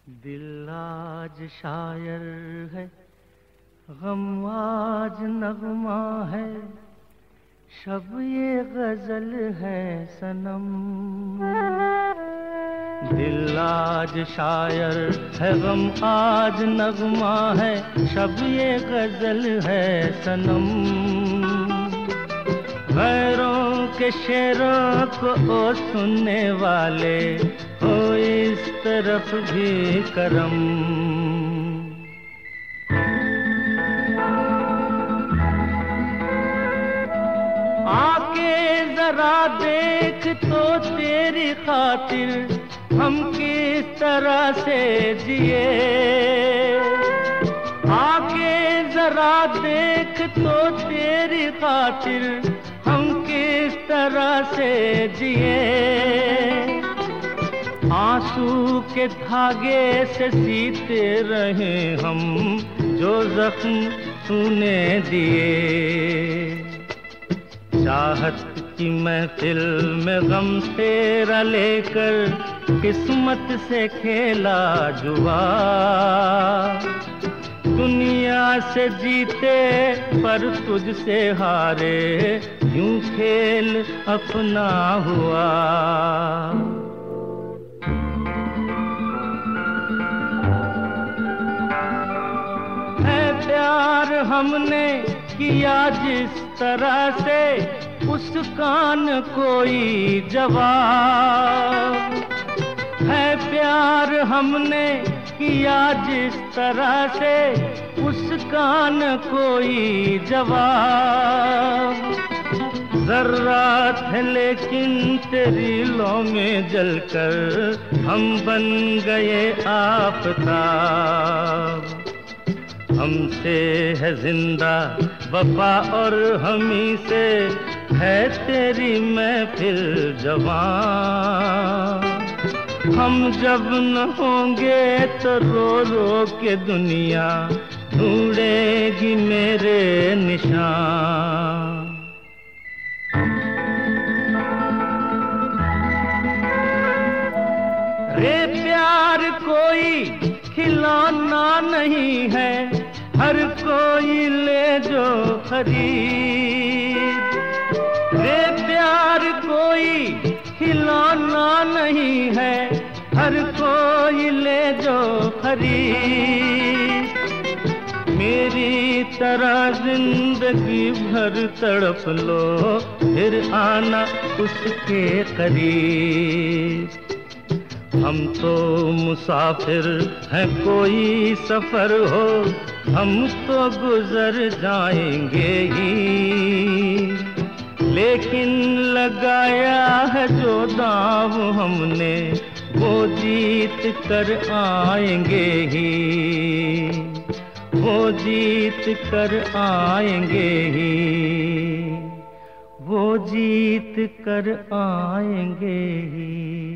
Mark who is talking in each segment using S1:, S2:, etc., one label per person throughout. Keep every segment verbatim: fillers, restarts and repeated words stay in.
S1: दिल आज शायर है, गम आज नगमा है, शब ये गजल है सनम। दिल आज शायर है, गम आज नगमा है, शब ये गजल है सनम। गैरों के शेरों को ओ सुनने वाले हो इस तरफ भी करम। आके जरा देख तो तेरी खातिर हम किस तरह से जिए। आके जरा देख तो तेरी खातिर हम किस तरह से जिए। आंसू के धागे से सीते रहे हम जो जख्म तूने दिए। चाहत की महफिल में गम तेरा लेकर किस्मत से खेला जुआ। दुनिया से जीते पर तुझसे हारे, यूं खेल अपना हुआ। है प्यार हमने किया जिस तरह से, उसका न कोई जवाब। है प्यार हमने किया जिस तरह से, उसका न कोई जवाब। जर्रात है लेकिन तेरी लौ में जलकर हम बन गए आफताब। हमसे है जिंदा वफा और हमी से है तेरी महफिल जवां। हम जब न होंगे तो रो रो के दुनिया ढूंढेगी मेरे निशान। रे प्यार कोई खिलौना नहीं है, हर कोई ले जो खरीद। रे प्यार कोई खिलौना नहीं है, हर कोई ले जो खरीद। मेरी तरह जिंदगी भर तड़प लो, फिर आना उसके करीब। हम तो मुसाफिर हैं, कोई सफर हो हम तो गुजर जाएंगे ही। लेकिन लगाया है जो दांव हमने, वो जीत कर आएंगे ही। वो जीत कर आएंगे ही। वो जीत कर आएंगे ही।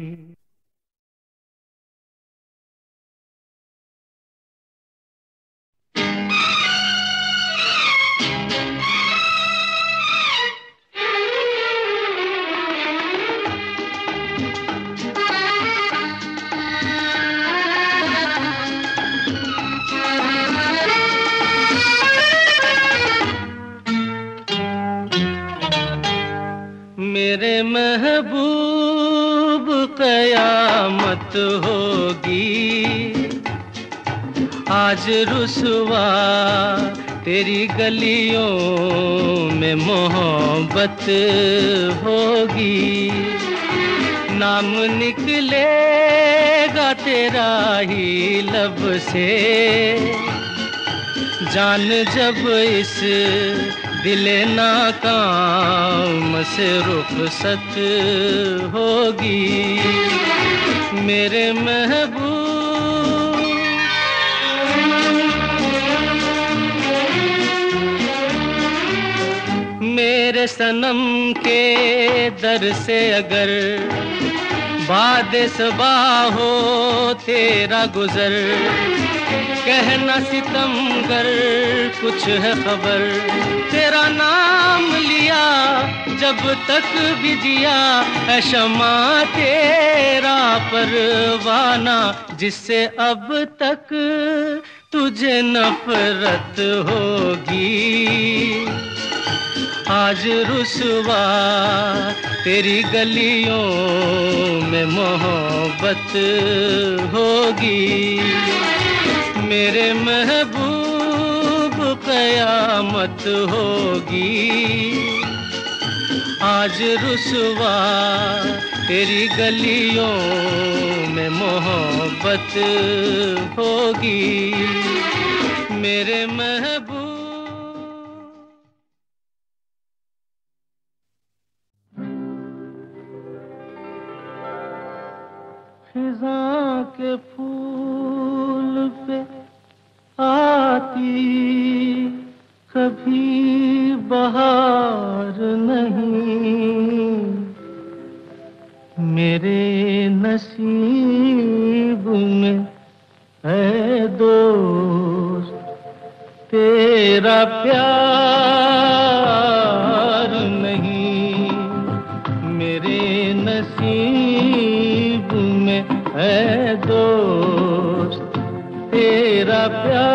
S1: मेरे महबूब क़यामत होगी, आज रुसवा तेरी गलियों में मोहब्बत होगी। नाम निकलेगा तेरा ही लब से, जान जब इस दिले नाकाम से रुखसत होगी। मेरे महबूब मेरे सनम के दर से अगर बादे सबा हो तेरा गुजर, कहना सितमगर कुछ है खबर। तेरा नाम लिया जब तक भी जिया, है शमा तेरा परवाना जिससे अब तक तुझे नफरत होगी। आज रुसवा तेरी गलियों में मोहब्बत होगी। मेरे महबूब क़यामत होगी। आज रुसवा तेरी गलियों में मोहब्बत होगी। मेरे महबूब खिज़ां के फूल पे आती कभी बहार नहीं। मेरे नसीब में है दोस्त तेरा प्यार नहीं। मेरे नसीब में है दोस्त तेरा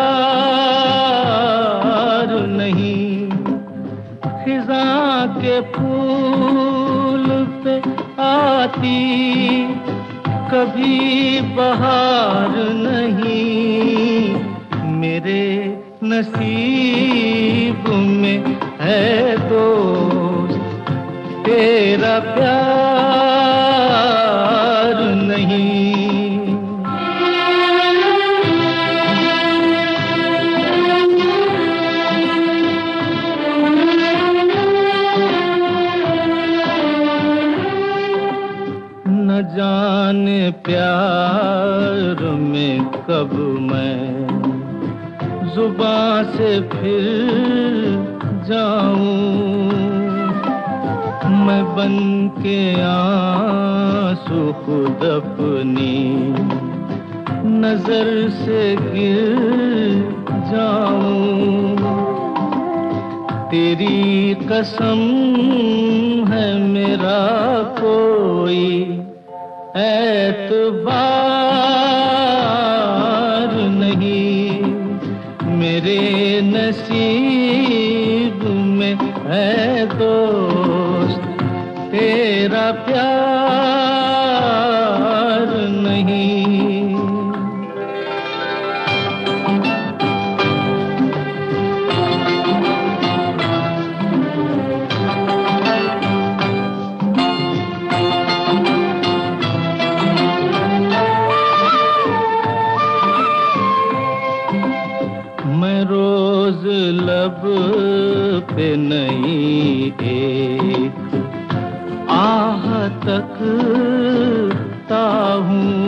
S1: प्यार नहीं। खिज़ां के फूल पे आती कभी बहार नहीं। मेरे नसीब में है दोस्त तेरा प्यार नहीं। न जाने प्यार में कब मैं जुबां से फिर जाऊं। मैं बन के आंसू खुद अपनी नजर से गिर जाऊं। तेरी कसम है मेरा कोई एतबार नहीं। मेरे नसीब में है दोस्त तेरा प्यार नहीं। मैं रोज लब पे नई एक आह तकता हूँ।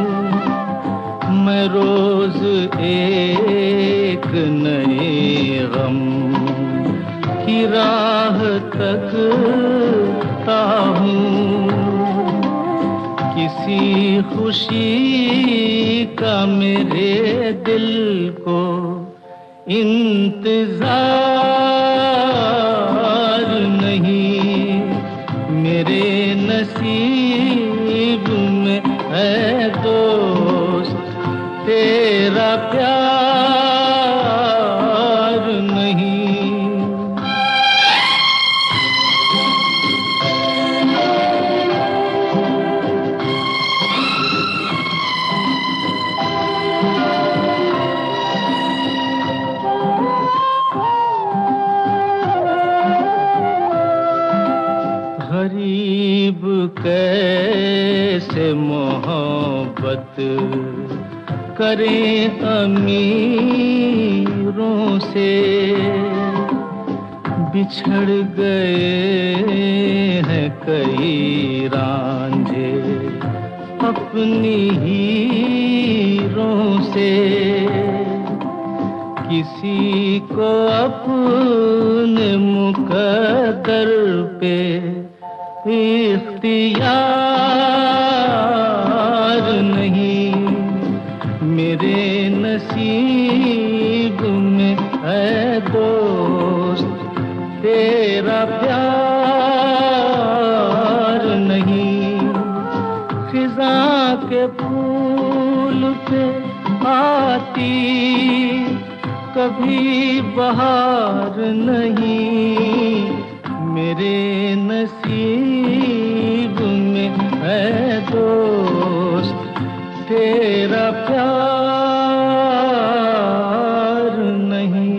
S1: मैं रोज एक नए गम की राह तकता हूँ। किसी खुशी का मेरे दिल को इंतजार नहीं। मेरे नसीब में है दोस्त तेरा प्यार नहीं। गरीब कैसे मोहब्बत करें अमीरों से। बिछड़ गए हैं कई रांझे अपनी हीरों से। किसी को अपने मुकद्दर पे इख्तियार नहीं। मेरे नसीब में है दोस्त तेरा प्यार नहीं। से आती, कभी बहार नहीं मेरे नसीब में है दोस्त तेरा प्यार नहीं।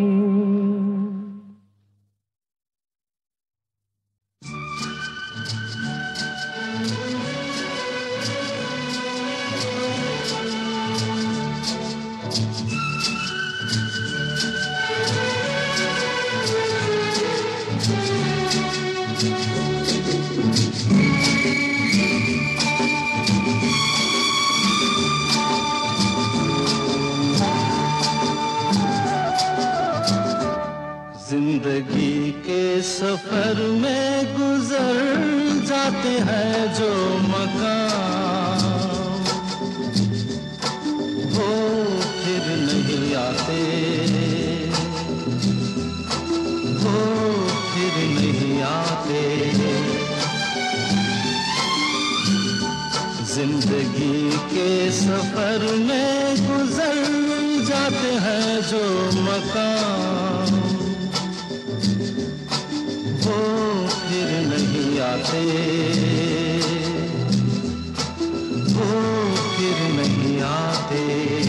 S1: जिंदगी के सफर में गुजर जाते हैं जो मकाम, वो फिर नहीं आते, वो फिर नहीं आते। जिंदगी के सफर में गुजर जाते हैं जो मकाम, वो फिर नहीं आते, वो फिर नहीं आते।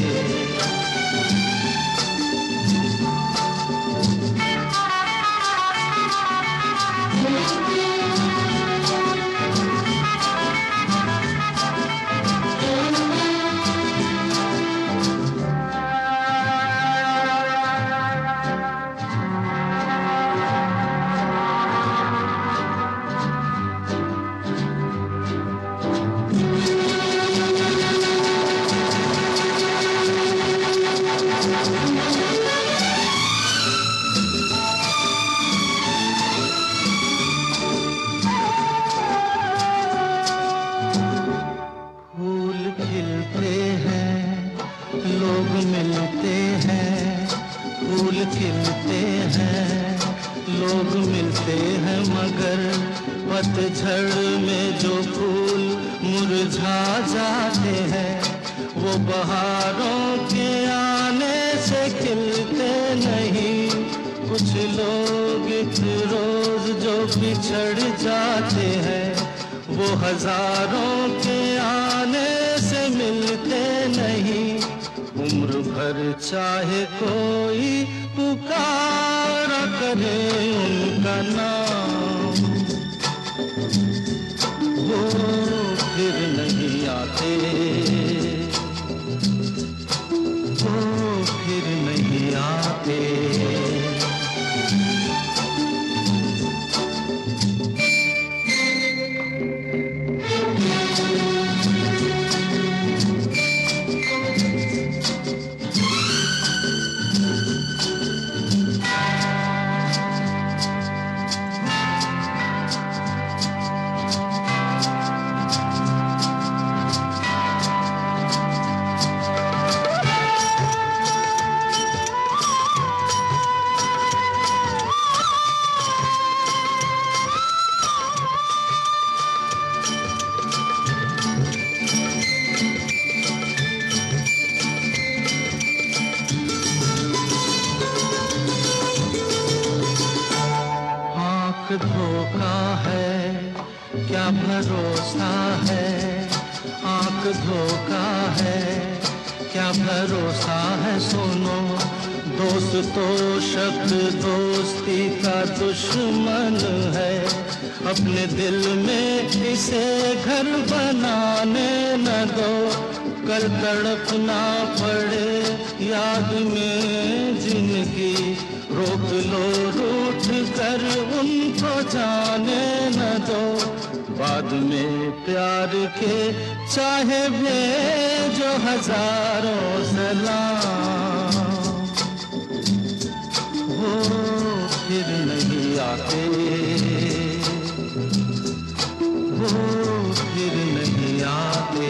S1: पतझड़ में जो फूल मुरझा जाते हैं, वो बहारों के आने से खिलते नहीं। कुछ लोग एक रोज जो बिछड़ जाते हैं, वो हजारों के आने से मिलते नहीं। उम्र भर चाहे कोई पुकारा करे उनका नाम, वो फिर नहीं आते, वो फिर नहीं आते। धोखा है क्या भरोसा है, आंख धोखा है क्या भरोसा है। सुनो दोस्त तो शब्द दोस्ती का दुश्मन है, अपने दिल में इसे घर बनाने न दो। कल तड़पना पड़े याद में जिंदगी, रोक लो रूठ कर उनको जाने न दो। बाद में प्यार के चाहे भेजो हजारों सलाम, वो फिर नहीं आते, वो फिर नहीं आते।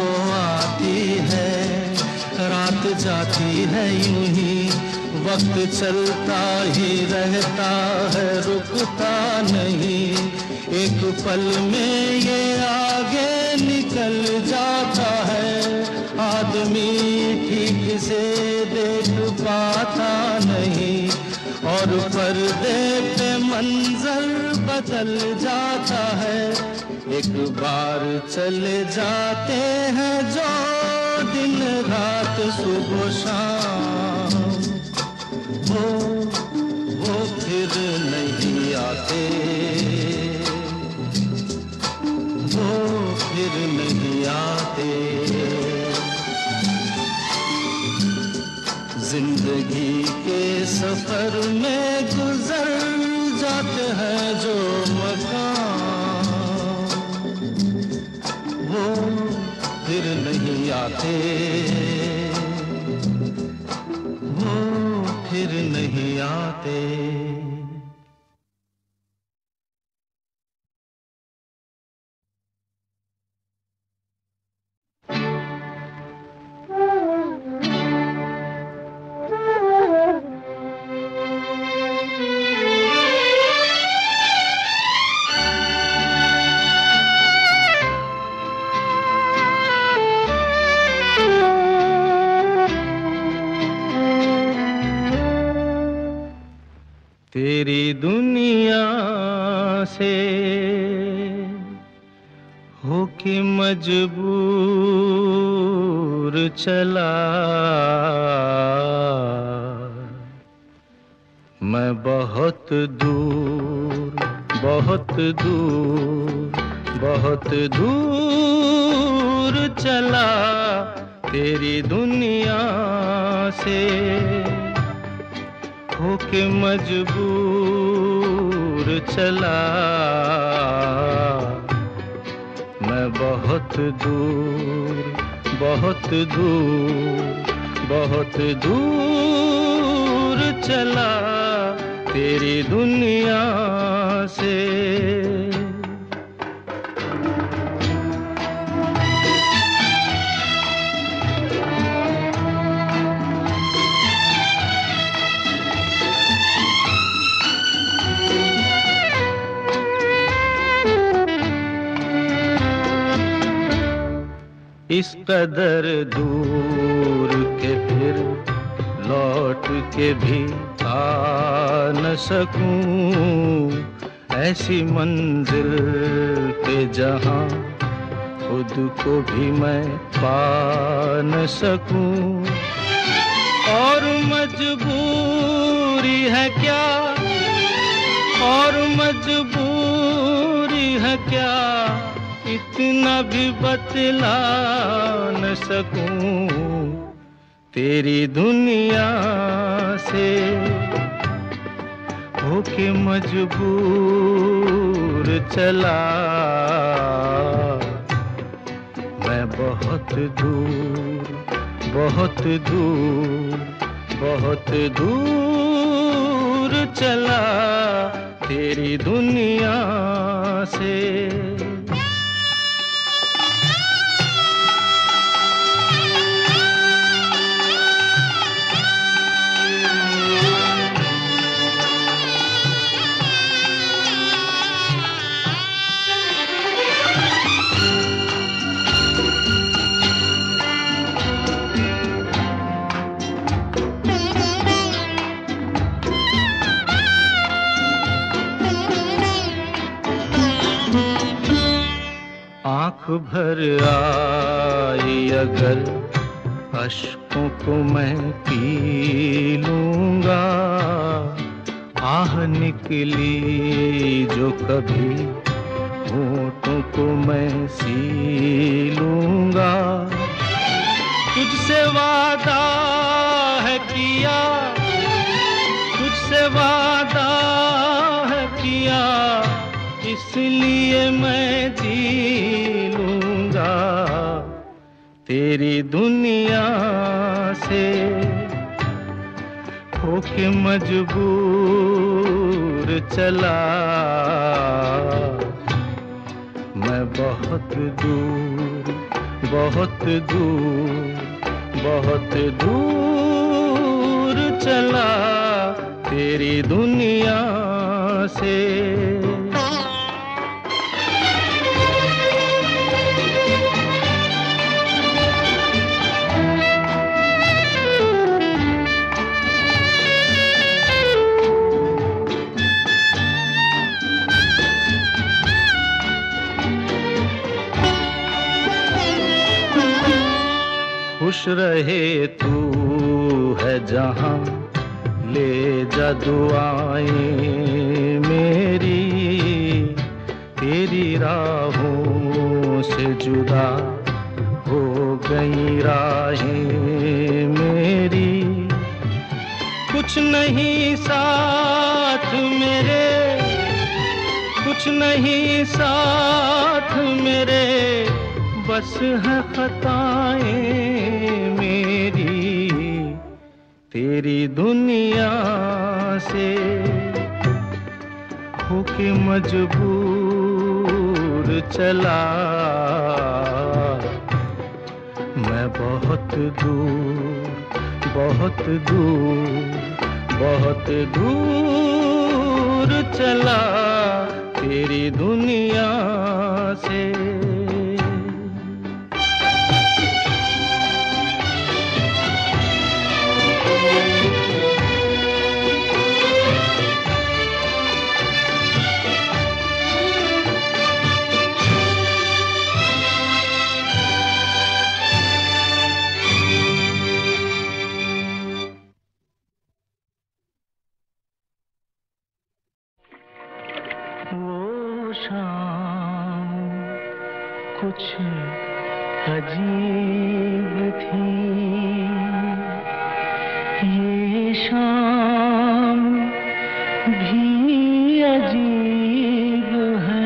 S1: वो आती है, रात जाती है यूं ही, वक्त चलता ही रहता है, रुकता नहीं। एक पल में ये आगे निकल जाता है, आदमी ठीक से देख पाता नहीं, और पर्दे पे मंजर बदल जाता है। एक बार चले जाते हैं जो दिन रात सुबह शाम, वो वो फिर नहीं आते, वो फिर नहीं आते। जिंदगी के सफर में गुजर जाते हैं जो मकाम, वो फिर नहीं आते, वो फिर नहीं आते। तेरी दुनिया से होके मजबूर चला मैं, बहुत दूर बहुत दूर बहुत दूर चला तेरी दुनिया से, होके मजबूर चला मैं, बहुत दूर बहुत दूर बहुत दूर चला तेरी दुनिया से। इस कदर दूर के फिर लौट के भी आ न सकूं, ऐसी मंजिल के जहां खुद को भी मैं पा न सकूं। और मजबूरी है क्या, और मजबूरी है क्या, इतना भी बतला न सकूं तेरी दुनिया से, होके मजबूर चला मैं, बहुत दूर बहुत दूर बहुत दूर चला तेरी दुनिया से। आँख भर आई अगर अश्कों को मैं पी लूँगा, आह निकली जो कभी होठों को मैं सी लूँगा। तुझसे वादा है किया, तुझसे वादा है किया, इसलिए मैं जी लूँगा तेरी दुनिया से, होके मजबूर चला मैं, बहुत दूर बहुत दूर बहुत दूर चला तेरी दुनिया से। खुश रहे तू है जहां, ले जा दुआएं मेरी, तेरी राहों से जुदा हो गई राहें मेरी। कुछ नहीं साथ मेरे, कुछ नहीं साथ मेरे, बस है खताएं मेरी तेरी दुनिया से। होके मजबूर चला मैं बहुत दूर बहुत दूर बहुत दूर चला तेरी दुनिया से। कुछ अजीब थी ये शाम भी अजीब है।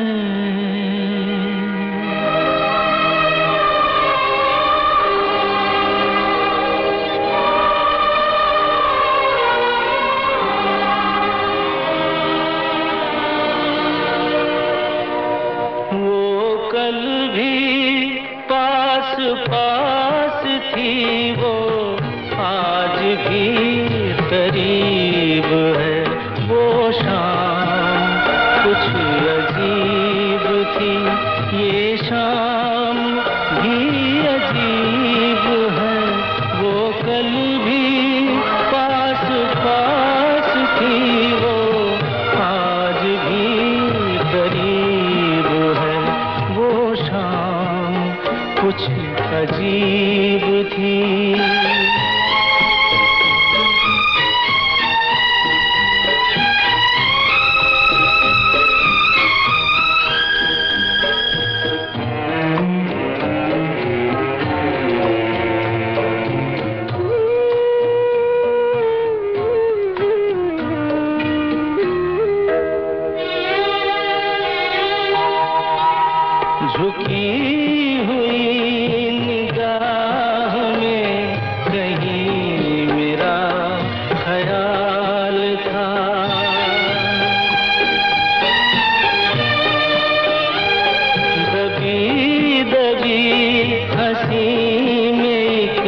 S1: वो कल भी पास पास थी, वो आज भी करीब है। वो शाम कुछ अजीब थी ये शाम भी अजीब है। वो कल भी पास पास थी, वो आज भी करीब है। वो शाम कुछ अजीब थी। झुकी हुई निगाह में कहीं मेरा ख्याल था। दबी दबी हंसी में एक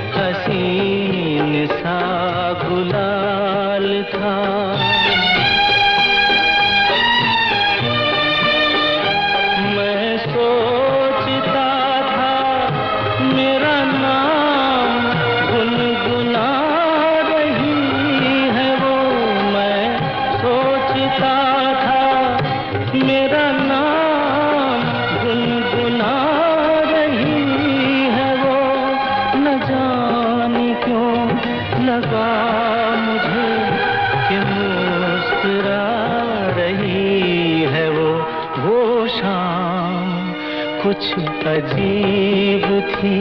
S1: हसीन सा गुलाल था। मेरा नाम गुनगुना रही है वो, न जाने क्यों लगा मुझे कि मुस्कुरा रही है वो। वो शाम कुछ अजीब थी।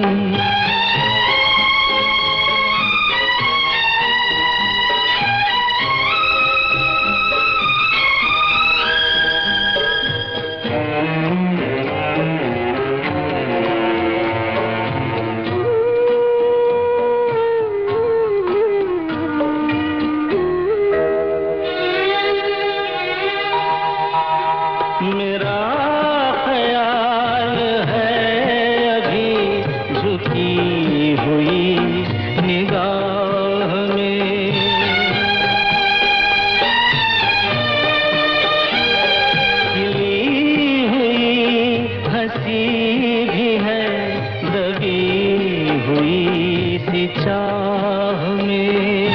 S1: मेरा ख्याल है अभी लगी हुई निगाह में। खिली हुई हंसी भी है दबी हुई सी चाह में।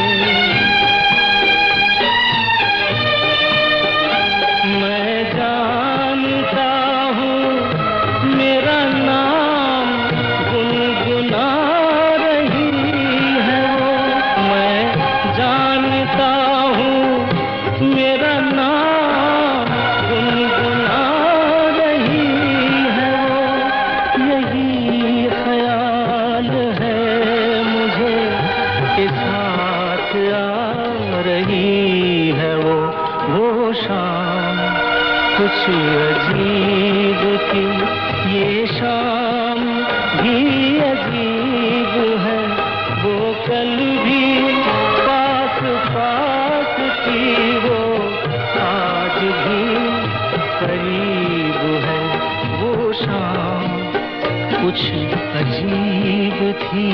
S1: मैं जानता हूँ मेरा नाम गुनगुना रही है वो। मैं जानता हूँ मेरा नाम गुनगुना रही है वो। यही ख्याल है मुझे कि साथ आ रही है वो। वो शाम कुछ अजीब थी, ये शाम भी अजीब है। वो कल भी पास पास थी, वो आज भी करीब है। वो शाम कुछ अजीब थी।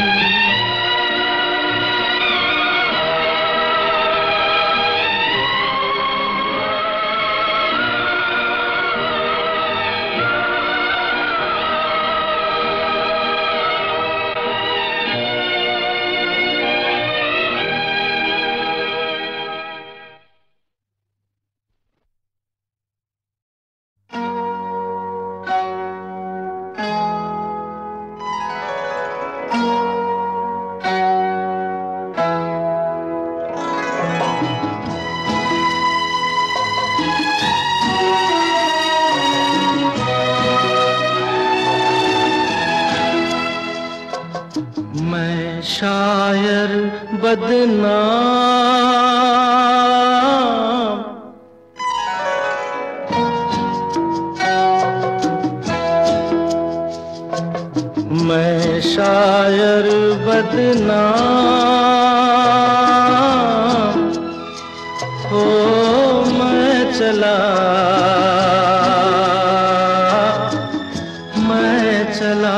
S1: मैं शायर बदनाम, मैं शायर बदनाम। ओ मैं चला मैं चला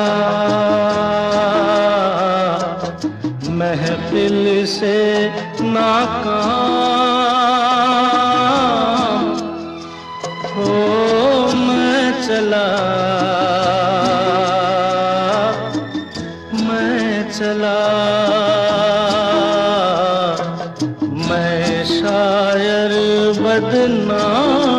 S1: महफिल से नाकाम। हो मैं चला मैं चला मैं शायर बदनाम।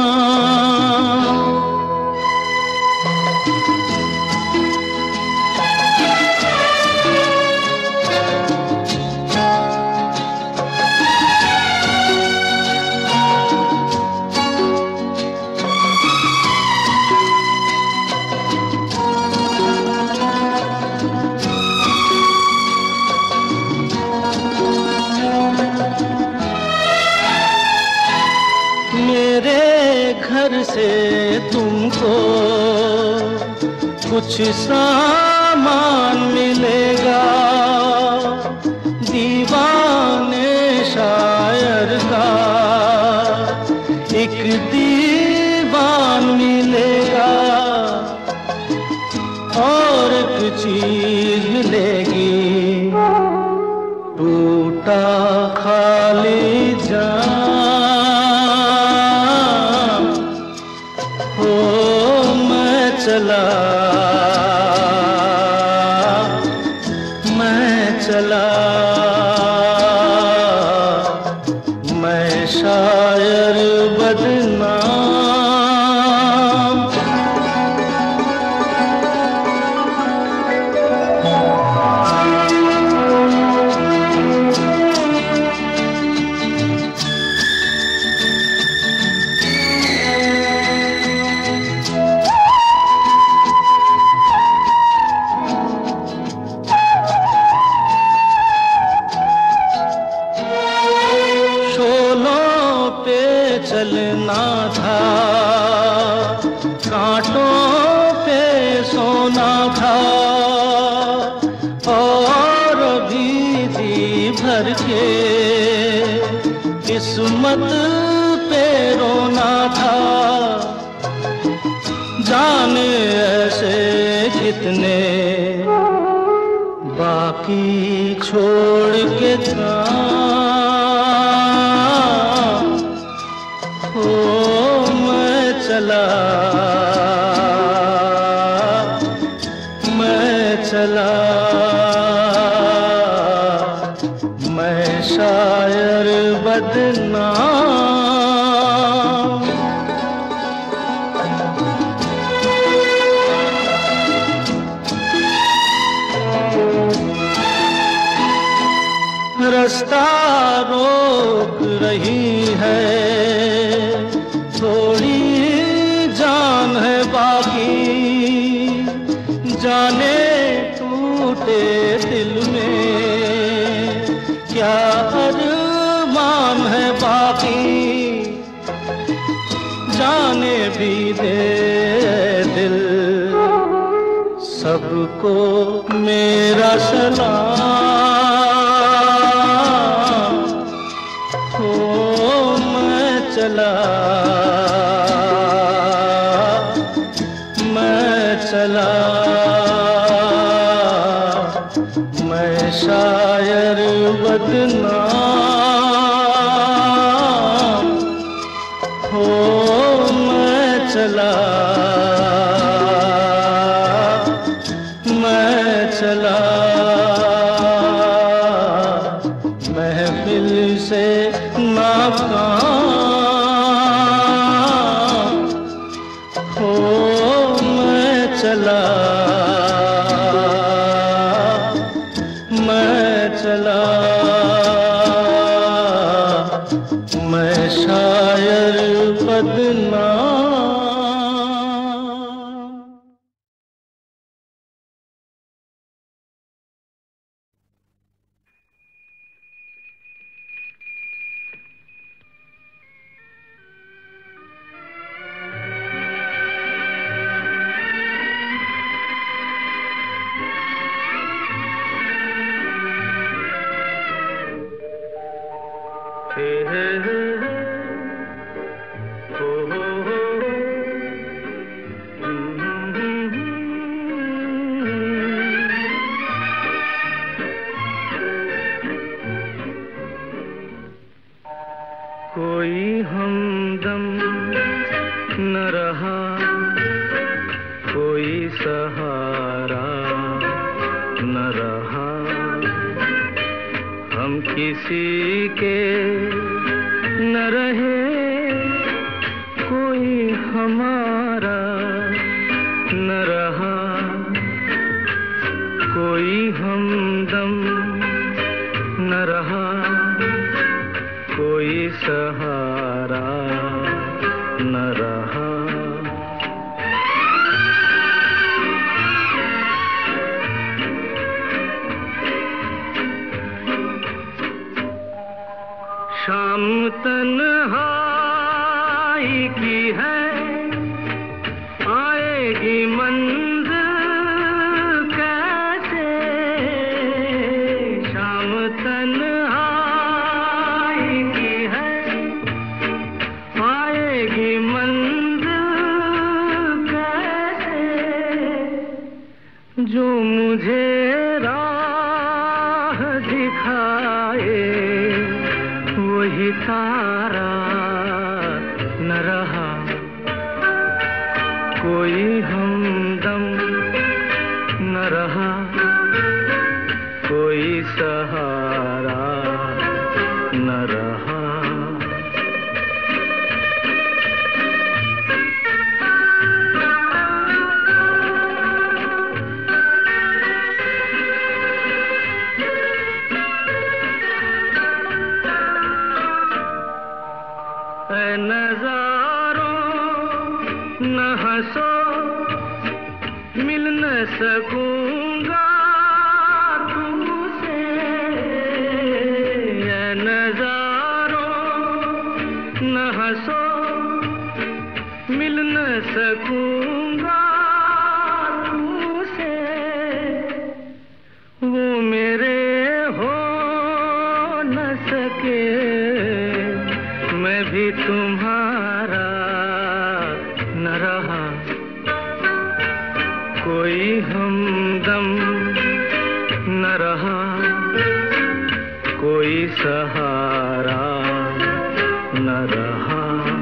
S1: घर से तुमको कुछ सामान मिलेगा, दीवाने शायर का एक दीवान मिलेगा। और एक चीज मिलेगी, टूटा खाली जान। चला मैं चला मैं शायर बदनाम। चलना था, कांटों पे सोना था, और भी जी भर के किस्मत पे रोना था। जाने ऐसे कितने बाकी छोड़ के काम हो मैं चला मैं चला मैं शायर बदनाम। रास्ता रोक रही है थोड़ी जान है बाकी, जाने टूटे दिल में क्या अरमान है बाकी, जाने भी दे दिल सबको मेरा सलाम हो मैं चला मैं चला मैं शायर बदनाम हो मैं चला मैं चला महफिल से नाकाम हो मैं चला मैं चला मैं शायर बदनाम। कोई हमदम न रहा कोई सहारा न रहा, हम किसी के न रहे कोई हमारा न रहा, कोई हमदम न रहा कोई सहारा न रहा। शाम तन्हाई की है आएगी मंज़िल कैसे, शाम तन्हाई की है आएगी मंज़िल कैसे, जो मुझे राह दिखाए वही तारा न रहा रहा कोई सहारा, न रहा।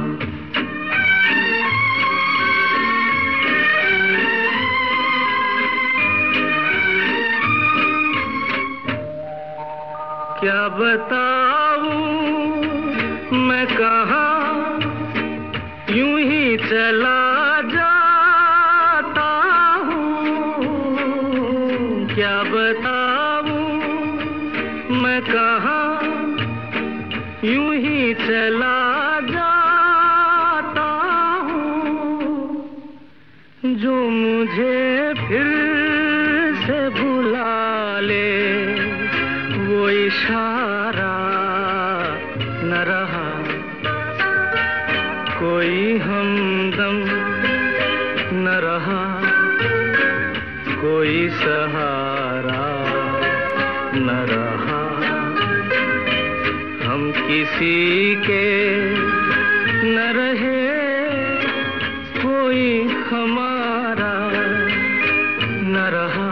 S1: क्या बताऊं मैं कहाँ यूं ही चला जाता हूँ, क्या बताऊं मैं कहाँ यूं ही चला जाता हूँ। जो मुझे फिर से बुला ले वो इशारा, न रहा कोई हमदम, न रहा कोई सहारा, न रहा हम किसी के, न रहे कोई हमारा, न रहा।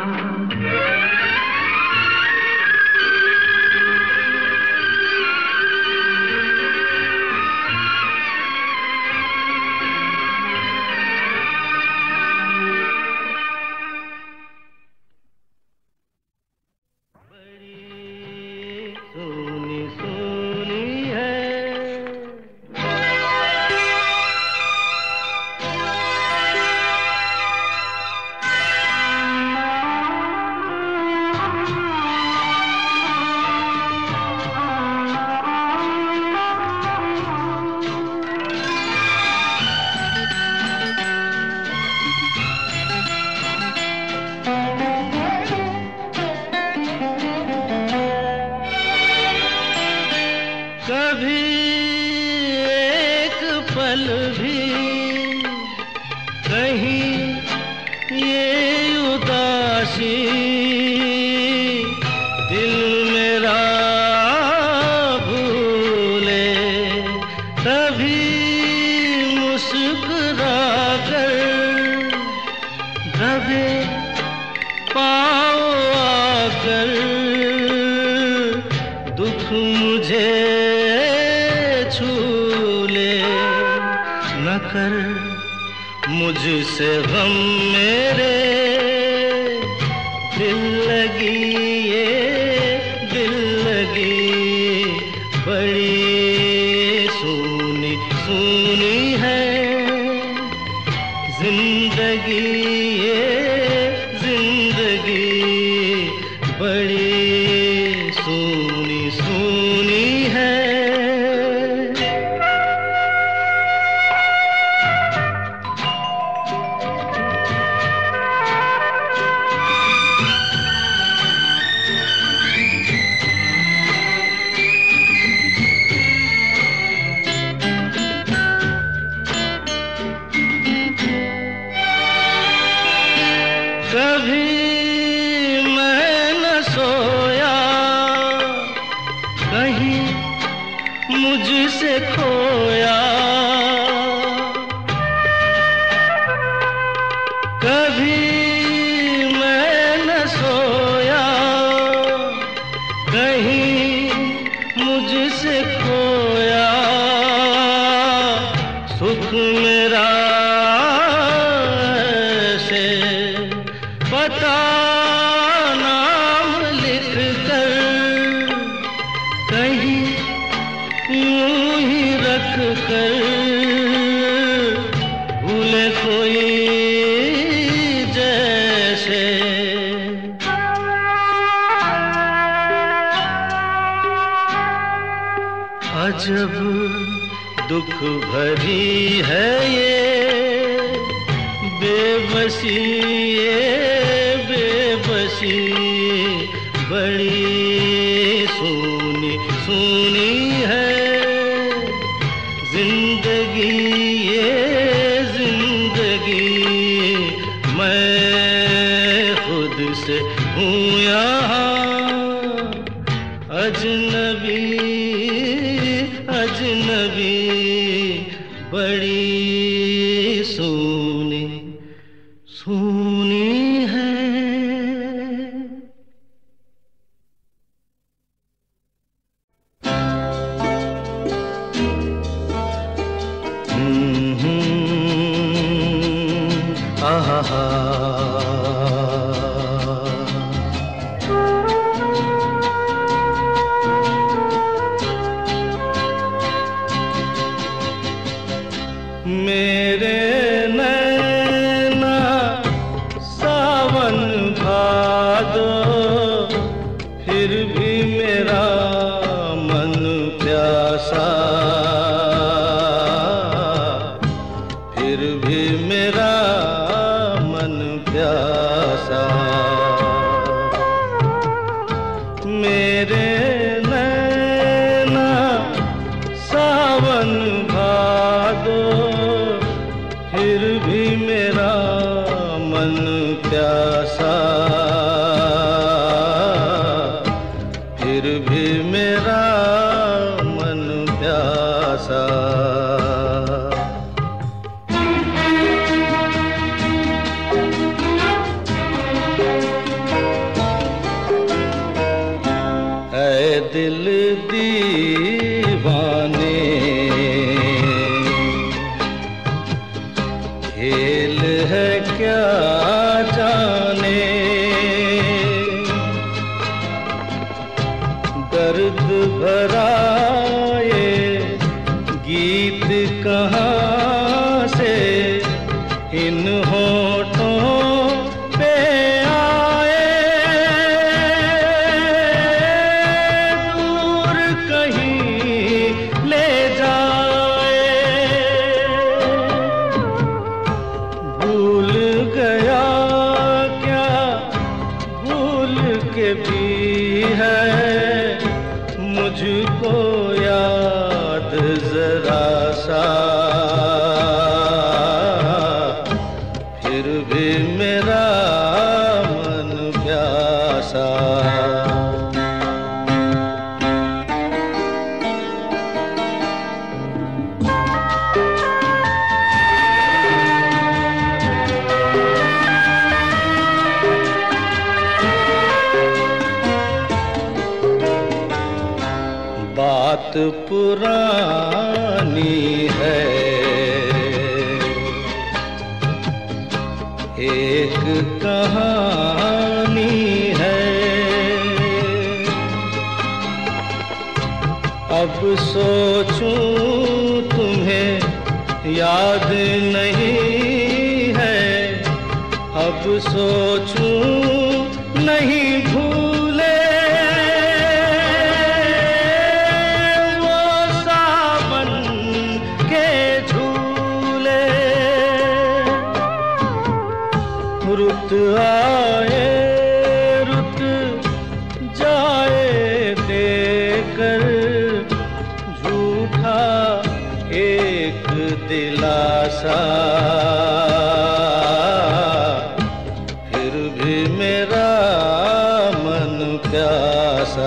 S1: कभी एक पल भी कहीं ये उदासी दिल मेरा भूले, तभी मुस्कुरा कर दबे पाँव आकर दुख मुझे न कर मुझसे गम मेरे, दिल लगी ये दिल लगी बड़ी सूनी सूनी है जिंदगी, ये जिंदगी बड़ी सूनी सूनी है। कभी मैं न सोया कहीं मुझसे खोया, कभी मैं न सोया कहीं मुझसे खोया, सुख मेरा पता नाम लिख कर कहीं यूं ही रख कर भूले कोई जैसे। अजब दुख भरी है ये बेबसी, ये बेबसी बड़ी सूनी सूनी है जिंदगी, ये जिंदगी मैं खुद से हूँ यहाँ अजनबी अजनबी बड़ी सूनी सूनी है। मेरे नैना सावन भादो, फिर भी मेरा मन प्यासा, फिर भी मेरा मन प्यासा। ऐ दिल दीवाने, खेल है क्या जाने, दर्द भरा ये गीत कहाँ से इन होठों पे आए, दूर कहीं ले जाए। भूल गया क्या भूल के भी है मुझको याद जरा सा, फिर भी मेरा मन प्यासा। बात पुरानी है, एक कहानी है, अब सोचूं तुम्हें याद नहीं है, अब सोचूं नहीं भूले वो सावन के झूले। रुत आए रुत जाए देकर झूठा एक दिलासा, फिर भी मेरा मन प्यासा।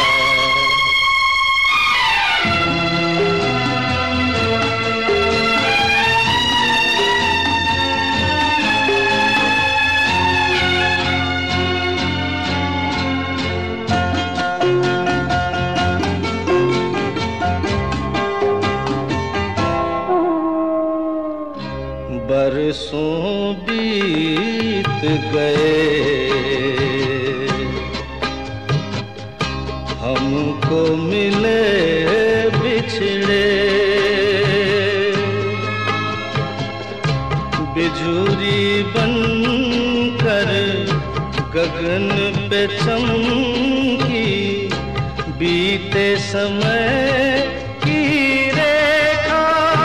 S1: बरसों बीत गए हमको मिले बिछड़े, बिजुरी बनकर गगन पे चमकी बीते समय की रेखा,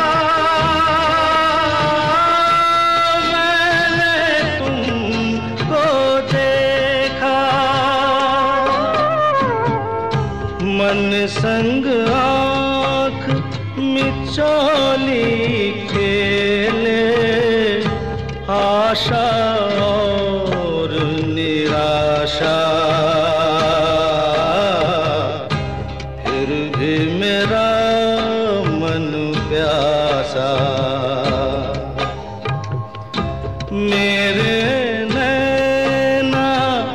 S1: मन संग आँख मिचौली खेले, आशा और निराशा, फिर भी मेरा मन प्यासा। मेरे नैना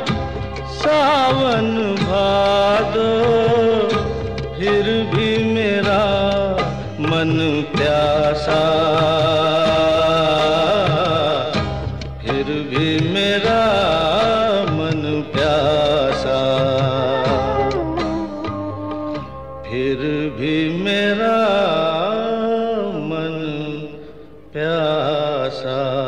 S1: सावन भादो, फिर भी मेरा मन प्यासा, फिर भी मेरा मन प्यासा, फिर भी मेरा मन प्यासा।